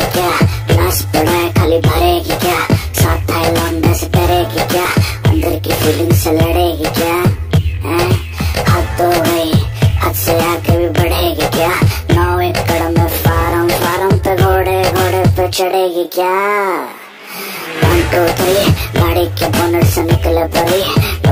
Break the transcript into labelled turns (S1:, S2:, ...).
S1: क्या? ग्लास पड़ा है खाली भरेगी क्या? साथ थाई लौंडे से करेगी क्या? अंदर की फीलिंग से लड़ेगी क्या? हद हो गई, हद से आगे भी बढ़ेगी क्या? 9 एकड़ में फार्म, फार्म पे घोड़े, घोड़े पे चढ़ेगी क्या? 1 2 3 गाड़ी के बोनट से निकले परी,